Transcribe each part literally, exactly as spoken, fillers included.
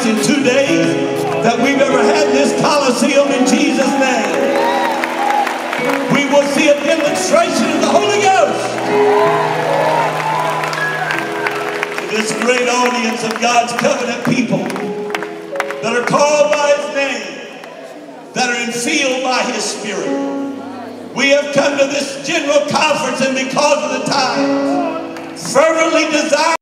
nights and two days that we've ever had in this Coliseum in Jesus' name. We will see a demonstration of the Holy Ghost. This great audience of God's covenant people that are called by His name, that are infilled by His Spirit. We have come to this general conference, and because of the time, fervently desire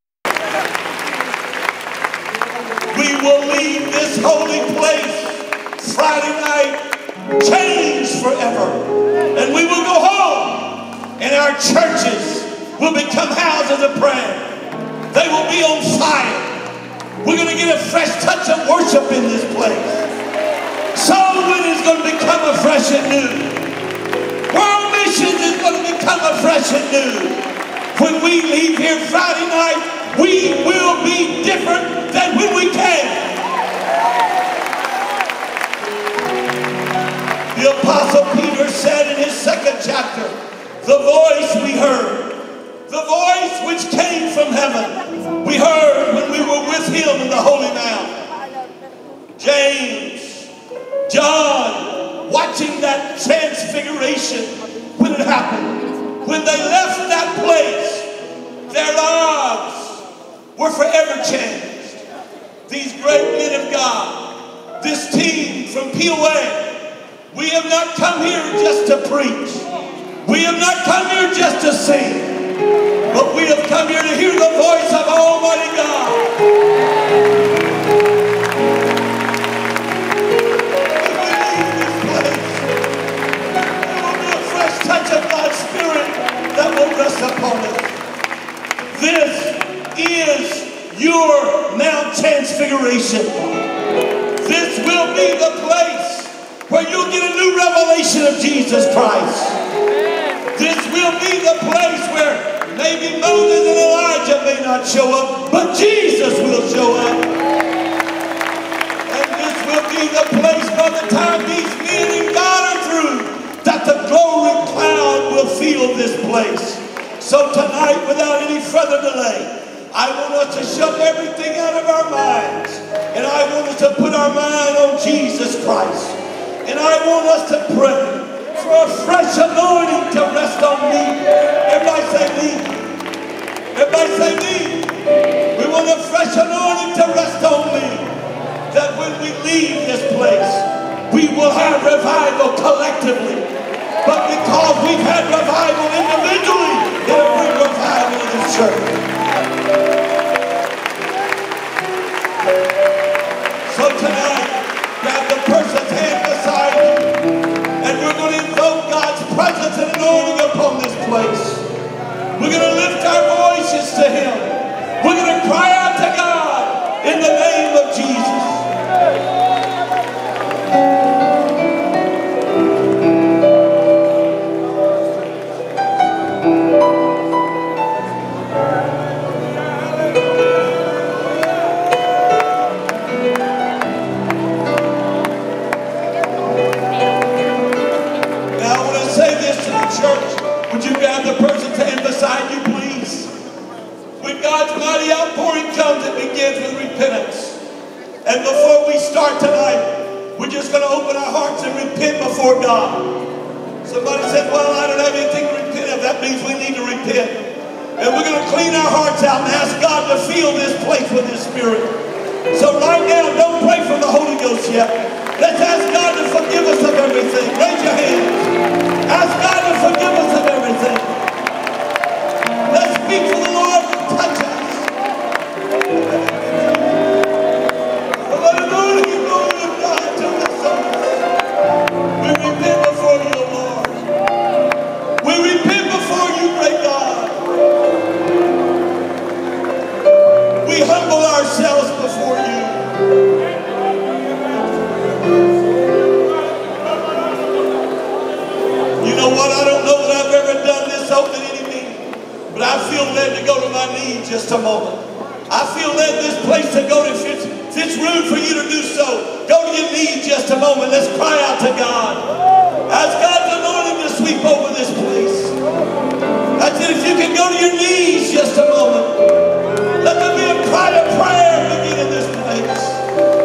we will leave this holy place Friday night changed forever. And we will go home, and our churches will become houses of prayer. They will be on fire. We're going to get a fresh touch of worship in this place. Soul winning is going to become a fresh and new. World missions is going to become a fresh and new. When we leave here Friday night, we will be different than when we came. The Apostle Peter said in his second chapter, the voice we heard, the voice which came from heaven, we heard when we were with Him in the Holy Mount. James, John, watching that transfiguration when it happened, when they left that place, their lives were forever changed. These great men of God, this team from P O A, we have not come here just to preach. We have not come here just to sing. But we have come here to hear the voice of Almighty God. When we leave this place, there will be a fresh touch of God's Spirit that will rest upon us. This is your Mount Transfiguration. This will be the place where you'll get a new revelation of Jesus Christ. This will be the place where maybe Moses and Elijah may not show up, but Jesus will show up. And this will be the place by the time these men and God are through, that the glory cloud will fill this place. So tonight, without any further delay, I want us to shut everything out of our minds. And I want us to put our mind on Jesus Christ. And I want us to pray for a fresh anointing to rest on me. Everybody say me. Everybody say me. We want a fresh anointing to rest on me. That when we leave this place, we will have revival collectively. But because we've had revival individually, it'll bring revival in this church. So tonight, grab the person's hand beside you, and we're going to invoke God's presence and anointing upon this place. We're going to lift our voices to Him. We're going to cry out to God in the name of Jesus. Would you grab the person's hand beside you, please? When God's mighty outpouring comes, it begins with repentance. And before we start tonight, we're just going to open our hearts and repent before God. Somebody said, well, I don't have anything to repent of. That means we need to repent. And we're going to clean our hearts out and ask God to fill this place with His Spirit. So right now, don't pray for the Holy Ghost yet. Let's ask God to forgive us of everything. Raise your hands. Ask God to forgive us of everything. Let's speak to the Lord and touch us. Hallelujah, glory to God, to the Son. We repent before you, Lord. We repent before you, great God. We humble ourselves before you. You know what? I don't know that I've ever done this open any meeting, but I feel led to go to my knees just a moment. I feel led this place to go to, if it's, if it's rude for you to do so, go to your knees just a moment. Let's cry out to God. Ask God's anointing to sweep over this place. That's it. If you can go to your knees just a moment. Let there be a cry of prayer begin in this place.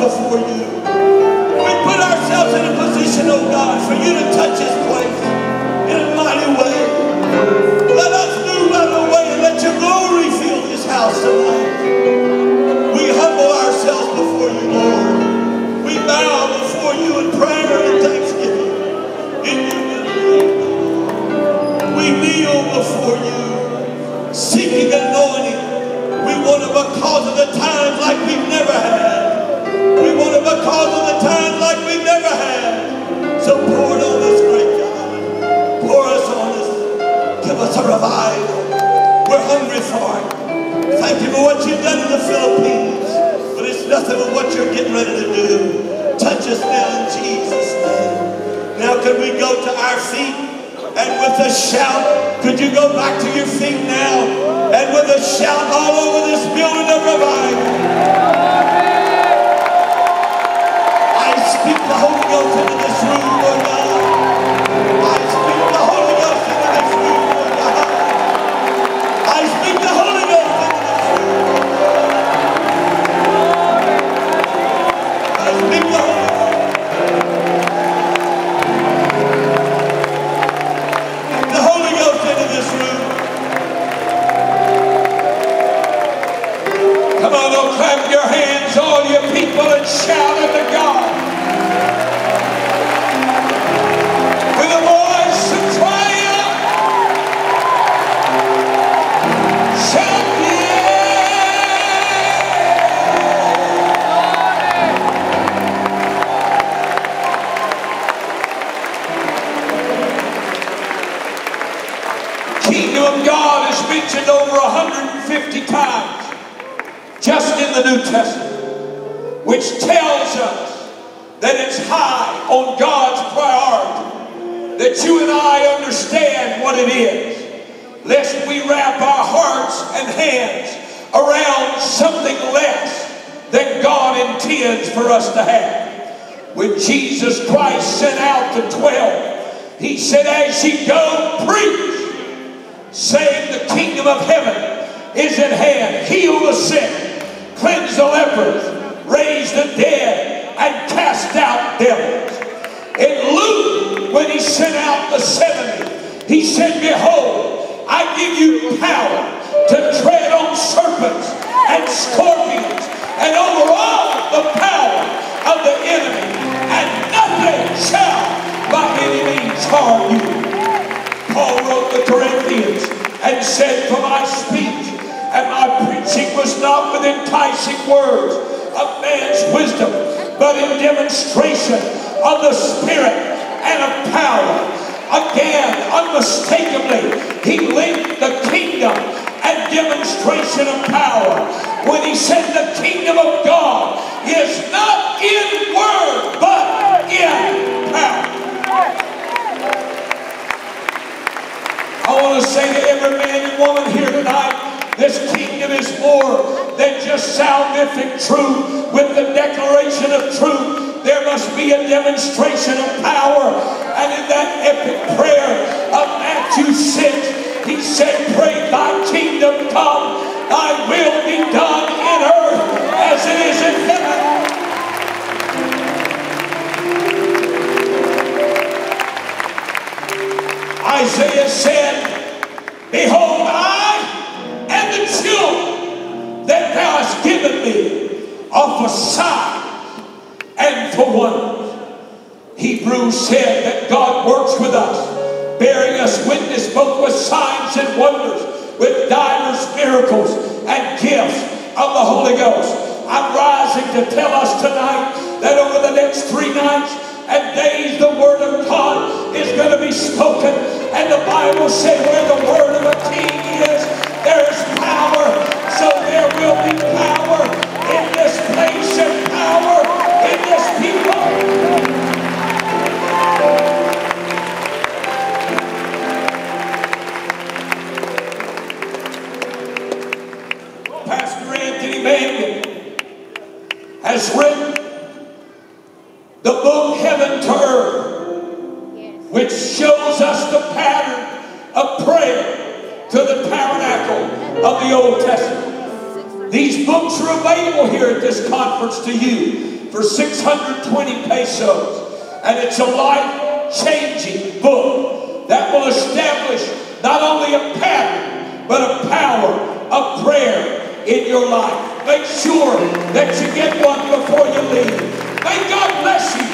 before you. We put ourselves in a position, oh God, for you to touch this place in a mighty way. Let us move out of the way and let your glory fill this house tonight. We humble ourselves before you, Lord. We bow before you in prayer and thanksgiving. In humility, we kneel before you, seeking anointing. We want it because of the times like we've never had. We want it because of the times like we've never had. So pour it on us, great God. Pour us on us. Give us a revival. We're hungry for it. Thank you for what you've done in the Philippines. But it's nothing but what you're getting ready to do. Touch us now in Jesus' name. Now could we go to our feet? And with a shout, could you go back to your feet now? And with a shout all over this building of revival. I speak the Holy Ghost into this room, Lord God. I speak the Holy Ghost into this room, Lord God. I speak the Holy Ghost into this room, Lord God. I speak the Holy Ghost. This room. Come on, don't clap your hands, all you people, and shout unto God with a voice of triumph. Shout Of God is mentioned over one hundred fifty times just in the New Testament, which tells us that it's high on God's priority that you and I understand what it is, lest we wrap our hearts and hands around something less than God intends for us to have. When Jesus Christ sent out the twelve, he said, as ye go, preach, saying the kingdom of heaven is at hand. Heal the sick, cleanse the lepers, raise the dead, and cast out devils. In Luke, when he sent out the seventy, he said, behold, I give you power to tread on serpents and scorpions and over all the power of the enemy, and nothing shall by any means harm you. Paul wrote the Corinthians and said, for my speech and my preaching was not with enticing words of man's wisdom, but in demonstration of the Spirit and of power. Again, unmistakably, he linked the kingdom and demonstration of power when he said the kingdom of God is not in word, but in power. I want to say to every man and woman here tonight, this kingdom is more than just salvific truth with the declaration of truth. There must be a demonstration of power. And in that epic prayer of Matthew six, he said, pray thy kingdom come, thy will be done in earth as it is in heaven. Isaiah said, behold, I and the children that thou hast given me are for signs and for wonders. Hebrews said that God works with us, bearing us witness both with signs and wonders, with divers miracles and gifts of the Holy Ghost. I'm rising to tell us tonight that over the next three nights and days, the word of God is going to be spoken. And the Bible said where the word of a king is, there is power. So there will be power in this place and power in this people. Pastor Anthony Manning has written the book Heaven to Earth, which shows us the pattern of prayer to the tabernacle of the Old Testament. These books are available here at this conference to you for six hundred twenty pesos. And it's a life-changing book that will establish not only a pattern, but a power of prayer in your life. Make sure that you get one before you leave. May God bless you.